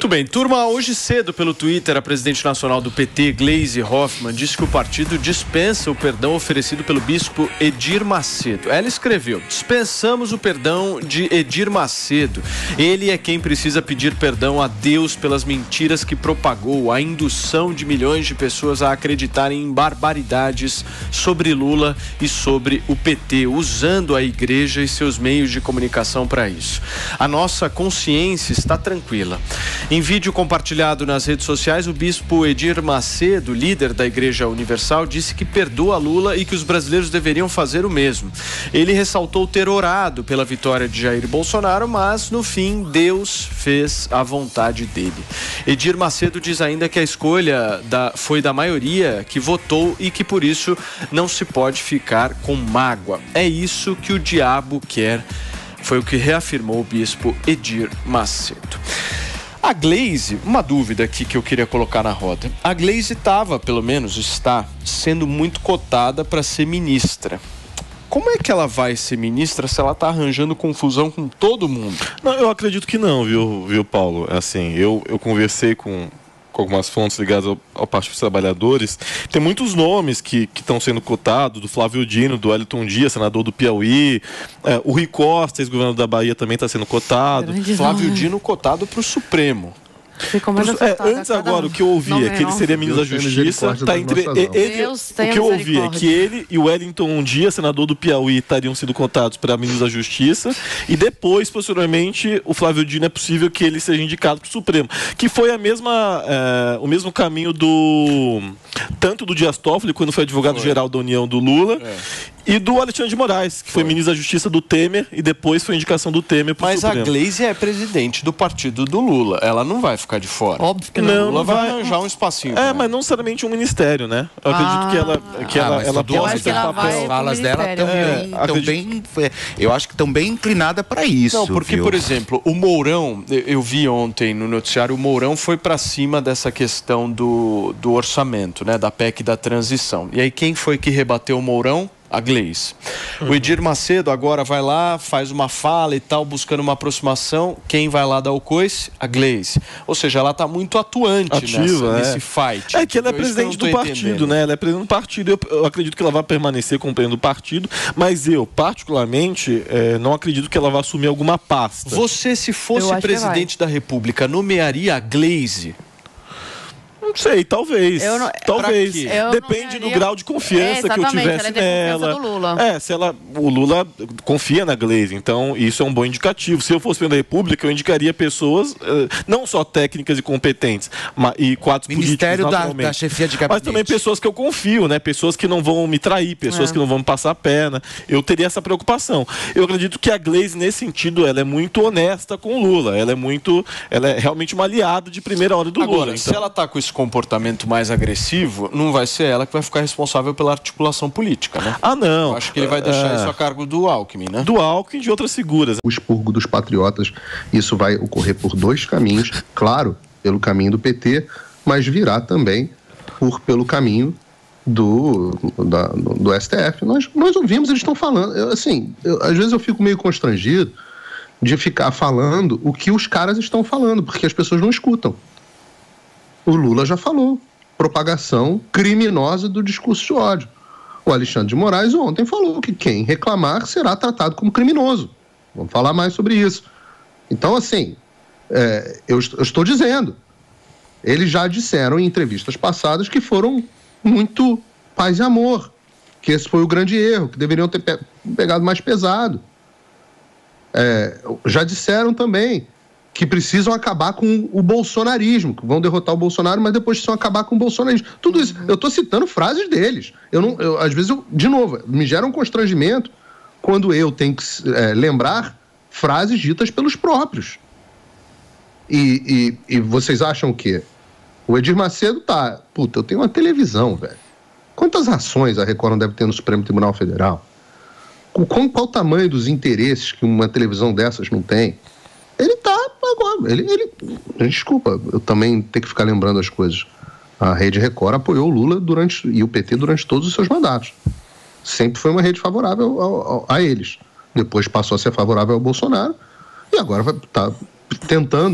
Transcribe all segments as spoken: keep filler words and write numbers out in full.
bem, turma, hoje cedo pelo Twitter, a presidente nacional do P T, Gleisi Hoffmann, disse que o partido dispensa o perdão oferecido pelo bispo Edir Macedo. Ela escreveu: dispensamos o perdão de Edir Macedo. Ele é quem precisa pedir perdão a Deus pelas mentiras que propagou, a indução de milhões de pessoas a acreditarem em barbaridades sobre Lula e sobre o P T, usando a igreja e seus meios de comunicação para isso. A nossa consciência está tranquila. Em vídeo compartilhado nas redes sociais, o bispo Edir Macedo, líder da Igreja Universal, disse que perdoa Lula e que os brasileiros deveriam fazer o mesmo. Ele ressaltou ter orado pela vitória de Jair Bolsonaro, mas no fim Deus fez a vontade dele. Edir Macedo diz ainda que a escolha da, foi da maioria que votou e que por isso não se pode ficar com mágoa. É isso que o diabo quer. Foi o que reafirmou o bispo Edir Macedo. A Gleisi, uma dúvida aqui que eu queria colocar na roda. A Gleisi estava, pelo menos está, sendo muito cotada para ser ministra. Como é que ela vai ser ministra se ela está arranjando confusão com todo mundo? Não, eu acredito que não, viu, viu Paulo? Assim, eu, eu conversei com... com algumas fontes ligadas ao, ao Partido dos Trabalhadores, tem muitos nomes que estão sendo cotados, do Flávio Dino, do Wellington Dias, senador do Piauí, é, o Rui Costa, ex-governador da Bahia, também está sendo cotado. Flávio Dino cotado para o Supremo. Ficou mais é, antes agora, o que eu ouvi não, é que ele seria ministro da Justiça. Tá entre, ele, o que eu ouvi é que ele e o Wellington Dias, senador do Piauí, estariam sido cotados para ministro da Justiça, e depois, posteriormente, o Flávio Dino é possível que ele seja indicado para o Supremo, que foi a mesma, é, o mesmo caminho do tanto do Dias Toffoli, quando foi advogado-geral da União do Lula, é. e do Alexandre de Moraes, que foi, foi ministro da Justiça do Temer, e depois foi indicação do Temer para o Supremo. Mas a Gleisi é presidente do partido do Lula, ela não vai ficar de fora. Óbvio que não. não Lula vai arranjar um espacinho. É, mas não necessariamente um ministério, né? Eu acredito ah, que ela, que ela, ah, ela possa ter um papel. As falas dela estão é, bem, bem, eu acho que estão bem inclinadas para isso. Não, porque, viu? por exemplo, o Mourão, eu vi ontem no noticiário, o Mourão foi para cima dessa questão do, do orçamento, né? Da P E C da transição. E aí quem foi que rebateu o Mourão? A Gleisi. Uhum. O Edir Macedo agora vai lá, faz uma fala e tal, buscando uma aproximação. Quem vai lá dar o coice? A Gleisi. Ou seja, ela está muito atuante Ativa, nessa, é. nesse fight. É que ela é presidente do partido, né? Ela é presidente do partido. Eu, eu acredito que ela vai permanecer como presidente do partido, mas eu, particularmente, é, não acredito que ela vá assumir alguma pasta. Você, se fosse presidente da República, nomearia a Gleisi? Não sei, talvez. Eu não, talvez. Depende do grau de confiança é, que eu tivesse ela nela. Do Lula. É, se ela, o Lula confia na Gleisi, então isso é um bom indicativo. Se eu fosse presidente da República, eu indicaria pessoas não só técnicas e competentes, mas, e quadros Ministério políticos, da, da chefia de gabinete. mas também pessoas que eu confio, né? Pessoas que não vão me trair, pessoas é. que não vão me passar a perna. Eu teria essa preocupação. Eu acredito que a Gleisi, nesse sentido, ela é muito honesta com o Lula. Ela é muito, ela é realmente uma aliada de primeira hora do Agora, Lula. Então, se ela está com esse comportamento mais agressivo, não vai ser ela que vai ficar responsável pela articulação política, né? Ah, não. Eu acho que ele vai deixar é... isso a cargo do Alckmin, né? Do Alckmin e de outras figuras. O expurgo dos patriotas, isso vai ocorrer por dois caminhos. Claro, pelo caminho do P T, mas virá também por, pelo caminho do, da, do, do S T F. Nós, nós ouvimos, eles estão falando. Eu, assim, eu, às vezes eu fico meio constrangido de ficar falando o que os caras estão falando, porque as pessoas não escutam. O Lula já falou, propagação criminosa do discurso de ódio. O Alexandre de Moraes ontem falou que quem reclamar será tratado como criminoso. Vamos falar mais sobre isso. Então, assim, é, eu, eu estou dizendo, eles já disseram em entrevistas passadas que foram muito paz e amor, que esse foi o grande erro, que deveriam ter pe- pegado mais pesado. É, já disseram também que precisam acabar com o bolsonarismo, que vão derrotar o Bolsonaro, mas depois precisam acabar com o bolsonarismo. Tudo isso, eu estou citando frases deles. Eu não, eu, às vezes, eu, de novo, me gera um constrangimento quando eu tenho que é, lembrar frases ditas pelos próprios. E, e, e vocês acham o quê? O Edir Macedo tá... Puta, eu tenho uma televisão, velho. Quantas ações a Record não deve ter no Supremo Tribunal Federal? Com qual o tamanho dos interesses que uma televisão dessas não tem? Ele tá agora, ele, ele, desculpa, eu também tenho que ficar lembrando as coisas. A Rede Record apoiou o Lula durante, e o P T durante todos os seus mandatos. Sempre foi uma rede favorável ao, ao, a eles. Depois passou a ser favorável ao Bolsonaro e agora vai estar tentando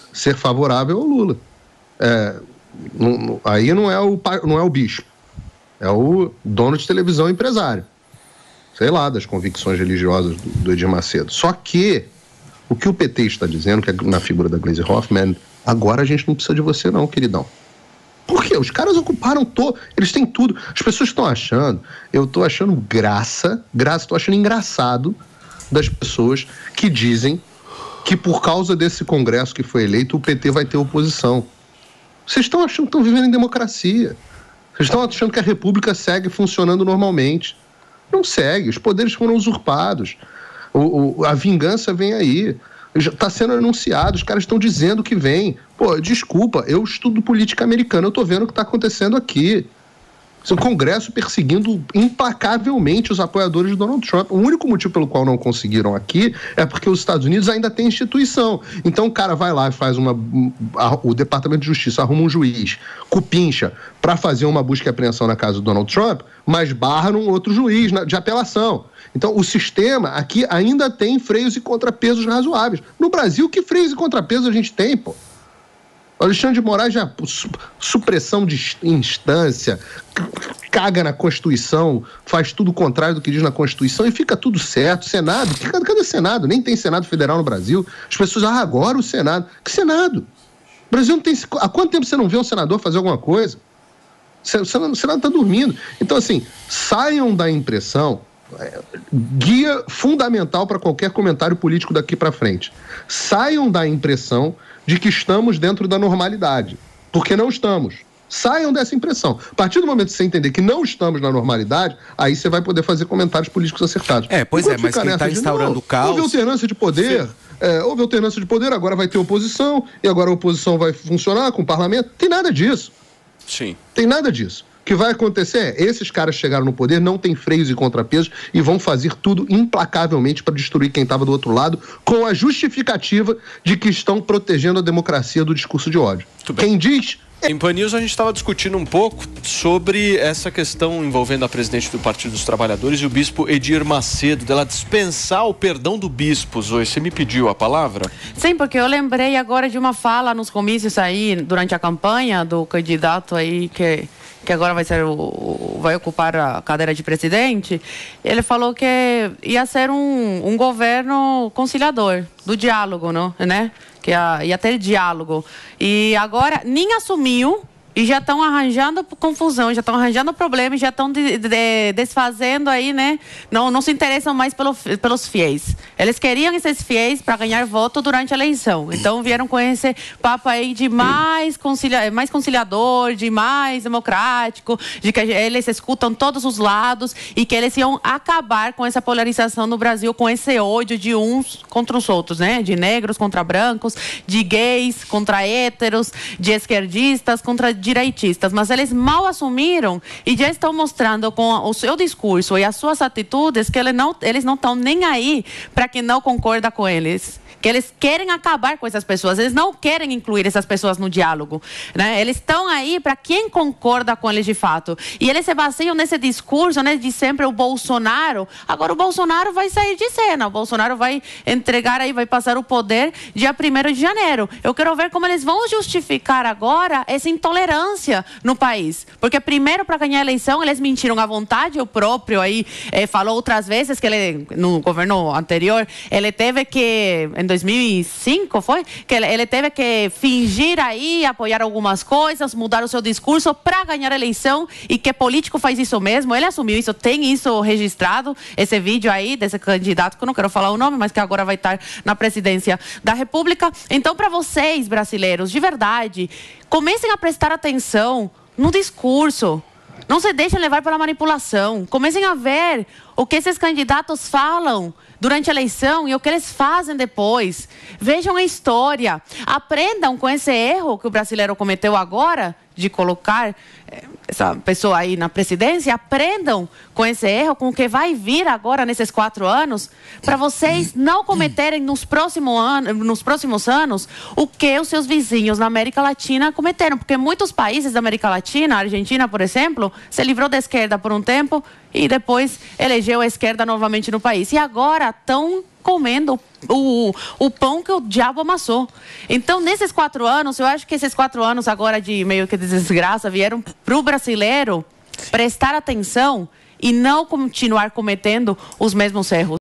ser favorável ao Lula. É, não, não, aí não é, o, não é o bispo, é o dono de televisão empresário, sei lá, das convicções religiosas do, do Edir Macedo. Só que o que o P T está dizendo, que é na figura da Gleisi Hoffmann, agora a gente não precisa de você não, queridão. Por quê? Os caras ocuparam todo, eles têm tudo. As pessoas estão achando, eu estou achando graça, graça, estou achando engraçado das pessoas que dizem que por causa desse Congresso que foi eleito, o P T vai ter oposição. Vocês estão achando que estão vivendo em democracia. Vocês estão achando que a República segue funcionando normalmente. Não segue, os poderes foram usurpados. O, o, a vingança vem aí. Está sendo anunciado, os caras estão dizendo que vem. Pô, desculpa, eu estudo política americana, eu estou vendo o que está acontecendo aqui. O Congresso perseguindo implacavelmente os apoiadores de Donald Trump. O único motivo pelo qual não conseguiram aqui é porque os Estados Unidos ainda têm instituição. Então o cara vai lá e faz uma... O Departamento de Justiça arruma um juiz, cupincha, para fazer uma busca e apreensão na casa do Donald Trump, mas barra num outro juiz de apelação. Então o sistema aqui ainda tem freios e contrapesos razoáveis. No Brasil, que freios e contrapesos a gente tem, pô? O Alexandre de Moraes já supressão de instância, caga na Constituição, faz tudo o contrário do que diz na Constituição e fica tudo certo. Senado, cadê o Senado? Nem tem Senado Federal no Brasil. As pessoas, ah, agora o Senado. Que Senado? O Brasil não tem... Há quanto tempo você não vê um senador fazer alguma coisa? O Senado está dormindo. Então, assim, saiam da impressão... Guia fundamental para qualquer comentário político daqui para frente. Saiam da impressão de que estamos dentro da normalidade, porque não estamos. Saiam dessa impressão. A partir do momento que você entender que não estamos na normalidade, aí você vai poder fazer comentários políticos acertados. É, pois Enquanto é, mas quem está instaurando o caos... Houve alternância de poder, é, houve alternância de poder, agora vai ter oposição, e agora a oposição vai funcionar com o parlamento. Tem nada disso. Sim. Tem nada disso. O que vai acontecer é, esses caras chegaram no poder, não tem freios e contrapesos e vão fazer tudo implacavelmente para destruir quem estava do outro lado, com a justificativa de que estão protegendo a democracia do discurso de ódio. Quem diz... Em Pan News a gente estava discutindo um pouco sobre essa questão envolvendo a presidente do Partido dos Trabalhadores e o bispo Edir Macedo, dela dispensar o perdão do bispo. Zoe, você me pediu a palavra? Sim, porque eu lembrei agora de uma fala nos comícios aí, durante a campanha do candidato aí que... que agora vai ser o, vai ocupar a cadeira de presidente. Ele falou que ia ser um, um governo conciliador, do diálogo, não, né? Que ia, ia ter diálogo. E agora nem assumiu e já estão arranjando confusão, já estão arranjando problemas, já estão de, de, desfazendo aí, né? Não, não se interessam mais pelo, pelos fiéis. Eles queriam esses fiéis para ganhar voto durante a eleição. Então vieram com esse papo aí de mais, concilia, mais conciliador, de mais democrático, de que eles escutam todos os lados e que eles iam acabar com essa polarização no Brasil, com esse ódio de uns contra os outros, né? De negros contra brancos, de gays contra héteros, de esquerdistas contra direitistas, mas eles mal assumiram e já estão mostrando com o seu discurso e as suas atitudes que eles não eles não estão nem aí para quem não concorda com eles. Que eles querem acabar com essas pessoas, eles não querem incluir essas pessoas no diálogo, né? Eles estão aí para quem concorda com eles de fato. E eles se baseiam nesse discurso, né, de sempre o Bolsonaro. Agora o Bolsonaro vai sair de cena, o Bolsonaro vai entregar aí, vai passar o poder dia primeiro de janeiro. Eu quero ver como eles vão justificar agora essa intolerância no país. Porque primeiro, para ganhar a eleição, eles mentiram à vontade. O próprio aí eh, falou outras vezes que ele, no governo anterior, ele teve que... Em dois mil e cinco, foi? Que ele, ele teve que fingir aí, apoiar algumas coisas, mudar o seu discurso para ganhar a eleição e que político faz isso mesmo. Ele assumiu isso, tem isso registrado, esse vídeo aí desse candidato, que eu não quero falar o nome, mas que agora vai estar na presidência da República. Então, para vocês, brasileiros, de verdade, comecem a prestar atenção no discurso. Não se deixem levar pela manipulação. Comecem a ver o que esses candidatos falam durante a eleição e o que eles fazem depois. Vejam a história. Aprendam com esse erro que o brasileiro cometeu agora, de colocar essa pessoa aí na presidência. Aprendam com esse erro, com o que vai vir agora nesses quatro anos, para vocês não cometerem nos, próximo ano, nos próximos anos o que os seus vizinhos na América Latina cometeram. Porque muitos países da América Latina, a Argentina, por exemplo, se livrou da esquerda por um tempo e depois elegeu a esquerda novamente no país. E agora estão comendo o, o pão que o diabo amassou. Então, nesses quatro anos, eu acho que esses quatro anos agora de meio que desgraça vieram para o brasileiro prestar atenção e não continuar cometendo os mesmos erros.